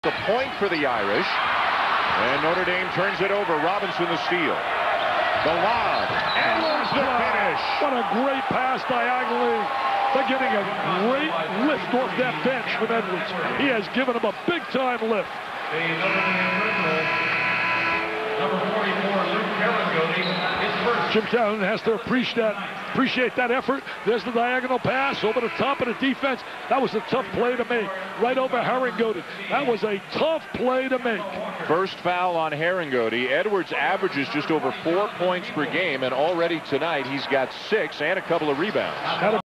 The point for the Irish. And Notre Dame turns it over. Robinson the steal. The lob. Edwards the finish. What a great pass diagonally. They're getting a great lift off that bench from Edwards. He has given them a big-time lift. Number 44, Luke Herringody, his first. Jim Town has to appreciate that effort. There's the diagonal pass over the top of the defense. That was a tough play to make. Right over Herringody. That was a tough play to make. First foul on Herringody. Edwards averages just over 4 points per game, and already tonight he's got 6 and a couple of rebounds.